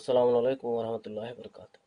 السلام علیکم ورحمۃ اللہ وبرکاتہ۔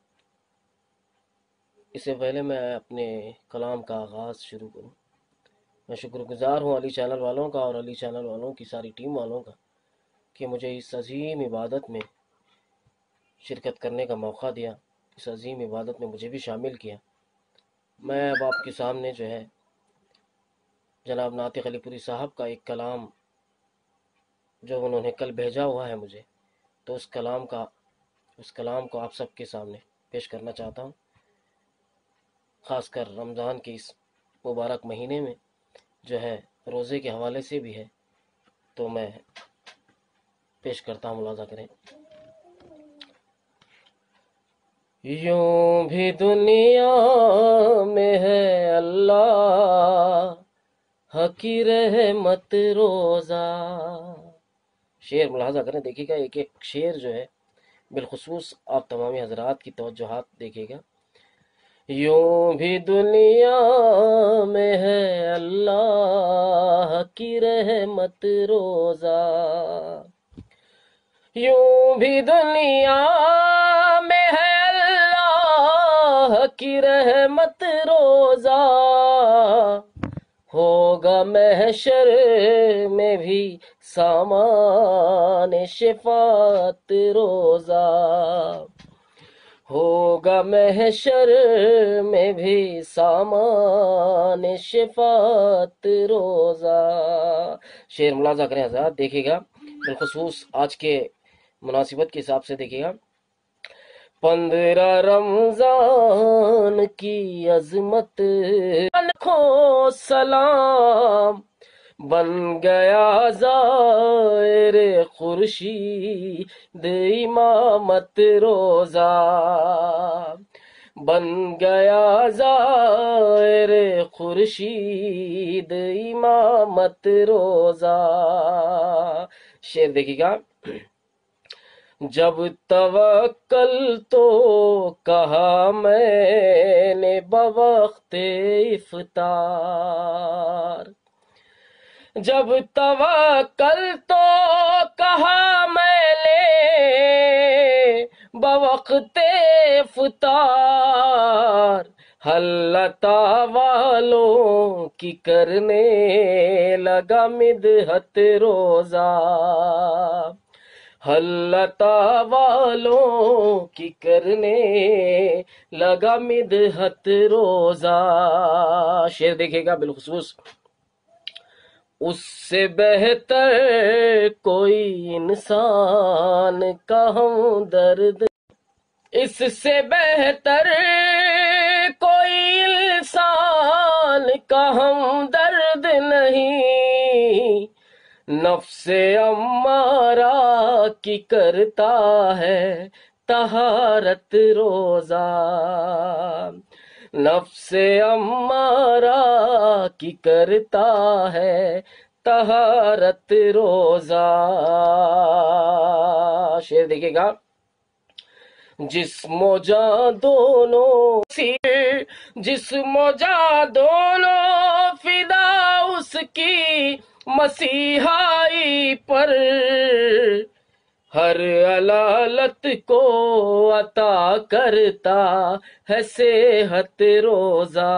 اس سے پہلے میں اپنے کلام کا آغاز شروع کروں، میں شکر گزار ہوں علی چینل والوں کا اور علی چینل والوں کی ساری ٹیم والوں کا کہ مجھے اس عظیم عبادت میں شرکت کرنے کا موقع دیا، اس عظیم عبادت میں مجھے بھی شامل کیا۔ میں اب آپ کے سامنے جو ہے جناب ناطق علی پوری صاحب کا ایک کلام جو انہوں نے کل بھیجا ہوا ہے مجھے، تو اس کلام کو آپ سب کے سامنے پیش کرنا چاہتا ہوں، خاص کر رمضان کے اس مبارک مہینے میں جو ہے روزے کے حوالے سے بھی ہے، تو میں پیش کرتا ہوں، ملاحظہ کریں۔ یوں بھی دنیا میں ہے اللہ کی رحمت روزہ۔ شعر ملاحظہ کریں، دیکھیے گا ایک ایک شعر جو ہے بالخصوص آپ تمامی حضرات کی توجہات دیکھیے گا۔ یوں بھی دنیا میں ہے اللہ کی رحمت روزہ، یوں بھی دنیا میں ہے اللہ کی رحمت روزہ، ہوگا محشر میں بھی سامان شفاعت روزہ، ہوگا محشر میں بھی سامان شفاعت روزہ۔ شعر ملاحظہ کریں حضرات، دیکھیے گا بالخصوص آج کے مناسبت کے حساب سے دیکھیے گا۔ 15 رمضان کی عظمت کو سلام، بن گیا ظاہر خورشید امامت روزہ، بن گیا ظاہر خورشید امامت روزہ۔ شعر دیکھیے گا۔ جب توکل تو کہا میں نے بوقت افطار، جب توکل تو کہا میں نے بوقت افطار، حلتا والوں کی کرنے لگا مدحت روزہ، حلتا والوں کی کرنے لگا مدحت روزہ۔ شعر دیکھے گا بالخصوص۔ اس سے بہتر کوئی انسان کا ہمدرد، اس سے بہتر کوئی انسان کا ہمدرد نہیں، نفس امارہ کی کرتا ہے طہارت روزہ، نفس امارہ کی کرتا ہے طہارت روزہ۔ شعر دیکھیے گا۔ جسم و جاں دونوں جسم و جاں دونوں فدا اس کی مسیحائی پر، ہر علالت کو عطا کرتا ہے صحت روزہ،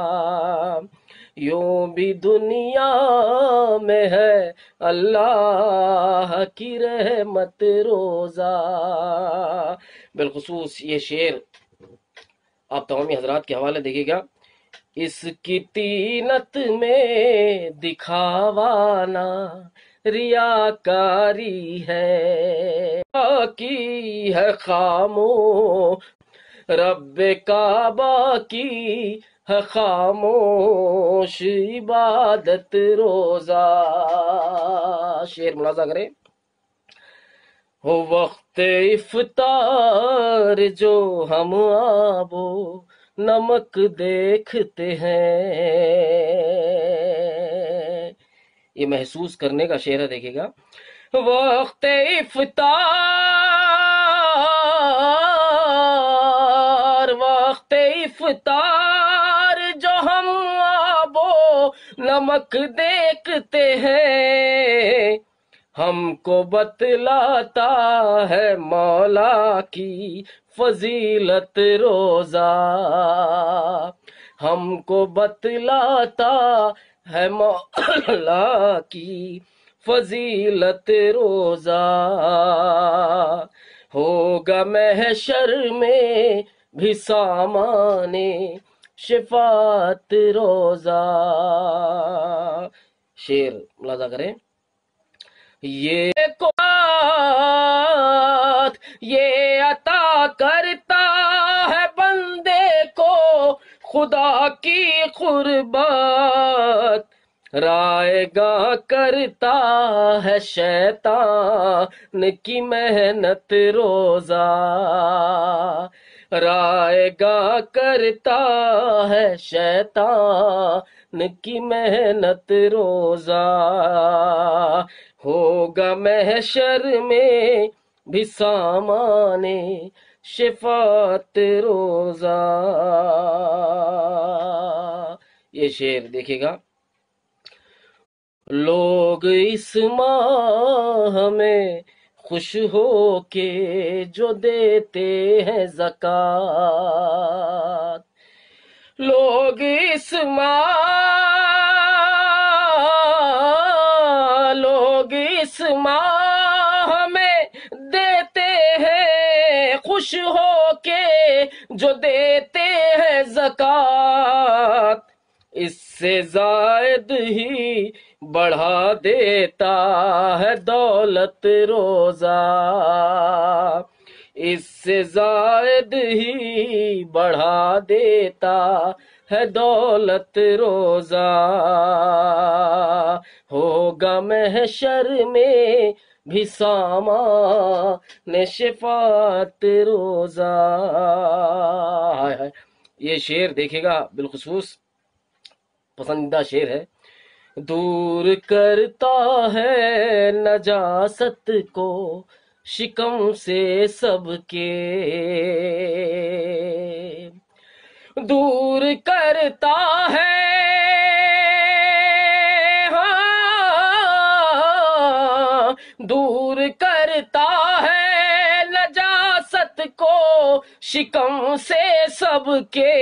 یوں بھی دنیا میں ہے اللہ کی رحمت روزہ۔ بالخصوص یہ شعر آپ تمامی حضرات کے حوالے دیکھیے گا۔ اس کی طینت میں دکھاوانا ریاکاری ہے، کی ہے خاموش رب کعبہ کی ہے خاموش عبادت روزہ۔ شعر ملاحظہ کریں۔ ہو وقت افطار جو ہم آب و نمک دیکھتے ہیں، یہ محسوس کرنے کا شعر ہے، دیکھیے گا۔ وقت افطار، وقت افطار جو ہم آب و نمک دیکھتے ہیں، ہم کو بتلاتا ہے مولا کی فضیلت روزہ، ہم کو بتلاتا ہے مولا کی فضیلت روزہ، ہوگا محشر میں بھی سامان شفاعت روزہ۔ شعر ملاحظہ کریں، یہ قرآن یہ عطا کرتا ہے بندے کو خدا کی قربت، رائے گاہ کرتا ہے شیطان کی محنت روزہ، رائے گاہ کرتا ہے شیطان کی محنت روزہ، ہوگا محشر میں بھی سامان شفاعت روزہ۔ یہ شعر دیکھیے گا، لوگ اس ماہ میں خوش ہو کے جو دیتے ہیں زکوٰۃ، لوگ اس ماہ میں دیتے ہیں خوش ہو کے جو دیتے ہیں زکوٰۃ، اس سے زائد ہی بڑھا دیتا ہے دولت روزہ، اس سے زائد ہی بڑھا دیتا ہے دولت روزہ، ہوگا محشر میں بھی سامان شفاعت روزہ۔ یہ شعر دیکھے گا بالخصوص پسندیدہ شعر ہے، دور کرتا ہے نجاست کو شکم سے سب کے، دور کرتا ہے دور کرتا ہے نجاست کو شکم سے سب کے،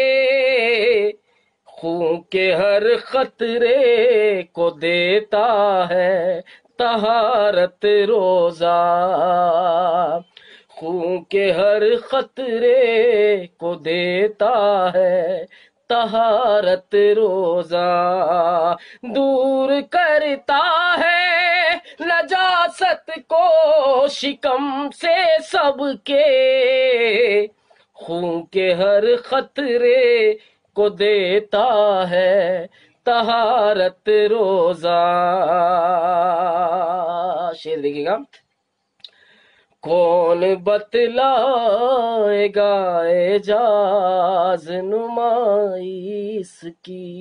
خون کے ہر خطرے کو دیتا ہے طہارت روزہ، خون کے ہر خطرے کو دیتا ہے طہارت روزہ، دور کرتا ہے نجاست کو شکم سے سب کے، خون کے ہر خطرے کو دیتا ہے طہارت روزہ۔ شعر دیکھیے گا، کون بتلائے گا اعجاز نمائی اس کی،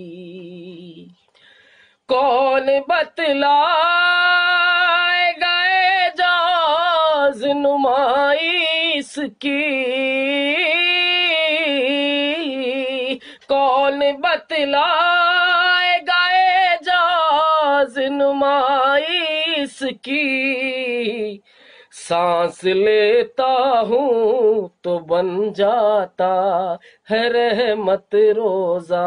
کون بتلائے گا اعجاز نمائی اس کی، کون بتلائے گا اعجاز نمائی اس کی، سانس لیتا ہوں تو بن جاتا ہے رحمت روزہ،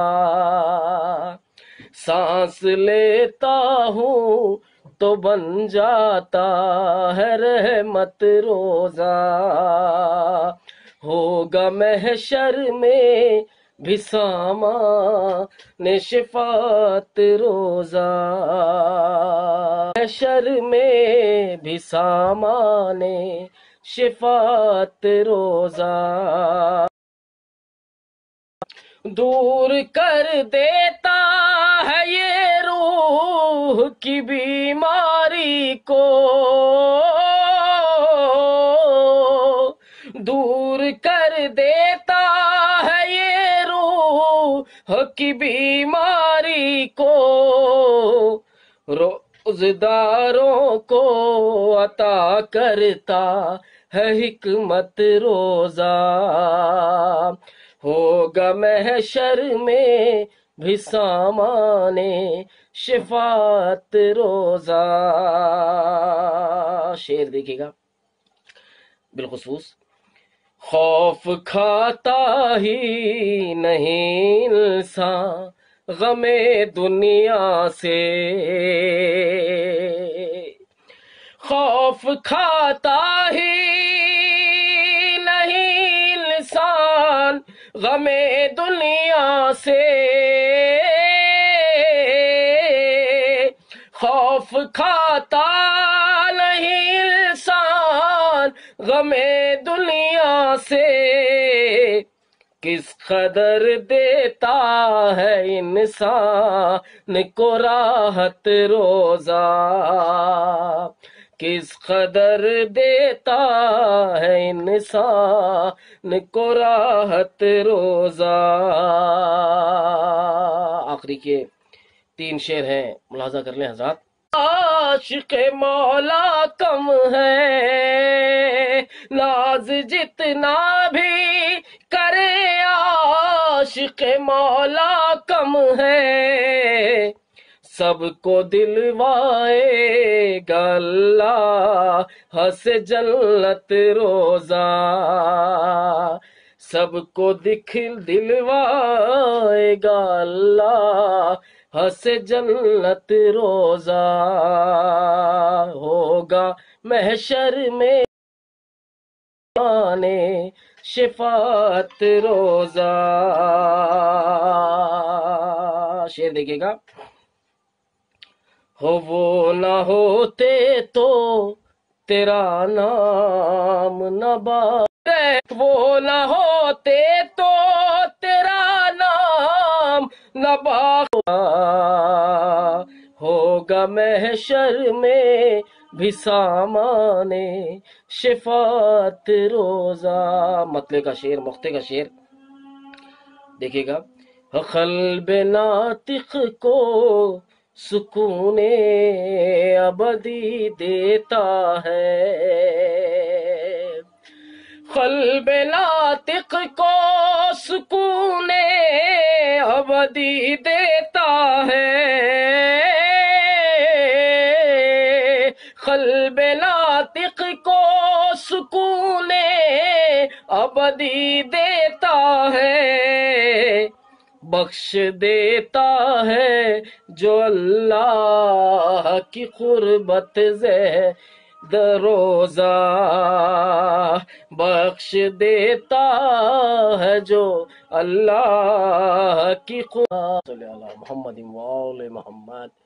سانس لیتا ہوں تو بن جاتا ہے رحمت روزہ، ہوگا محشر میں بھی سامان شفاعت روزہ، محشر میں بھی سامان شفاعت روزہ، دور کر دیتا ہے یہ روح کی بیماری کو، دور کر دیتا ہے یہ روح کی بیماری کو، روزداروں کو عطا کرتا ہے حکمت روزہ، ہوگا محشر میں بھی سامان شفاعت روزہ. شعر دیکھیے گا بالخصوص. خوف کھاتا ہی نہیں انسان غم دنیا سے، خوف کھاتا ہی نہیں انسان غم دنیا سے، خوف کھاتا نہیں انسان غم دنیا سے. کس قدر دیتا ہے انسان کو راحت روزہ، کس قدر دیتا ہے انسان کو راحت روزہ. آخری کے 3 شعر ہیں، ملاحظہ کر لیں حضرات. عاشق مولا کم ہے ناز جتنا بھی کرے، عاشق مولا کم ہے سب کو دلوائے گا اللہ ہنس جنت روزہ، سب کو دلوائے گا اللہ ہنس جنت روزہ. ہوگا محشر میں آنے شفاعت روزہ. شعر دیکھیے گا. ہو وہ نہ ہوتے تو تیرا نام نہ وہ نہ ہوتے تو تیرا نام نہ ہوگا محشر میں بھی سامان شفاعت روزہ. مطلع کا شعر، مقطع کا شعر دیکھیے گا. قلب ناطق کو سکون ابدی دیتا ہے، قلب ناطق کو سکون ابدی دیتا ہے، قلب ناطق کو سکون ابدی دیتا ہے. بخش دیتا ہے جو اللہ کی قربت زید روزہ، بخش دیتا ہے جو اللہ کی قربت. صلی اللہ محمد و آل محمد.